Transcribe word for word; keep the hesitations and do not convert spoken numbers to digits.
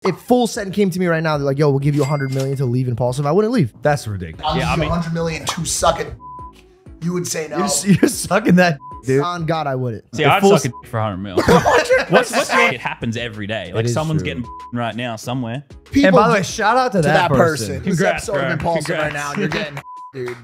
If Full Send came to me right now, they're like, yo, we'll give you one hundred million to leave Impaulsive, I wouldn't leave. That's ridiculous. I'll Yeah, give I you mean- one hundred million to suck it. You would say no. You're, you're sucking that, dude. On God, I wouldn't. See, If I'd Full suck it for one hundred mil. what's, what's it happens every day. Like is someone's true. getting right now somewhere. People And by the way, shout out to, to that, that person. person. Who's Congrats, episode of bro. Impulsive right Congrats. now, and you're getting, dude.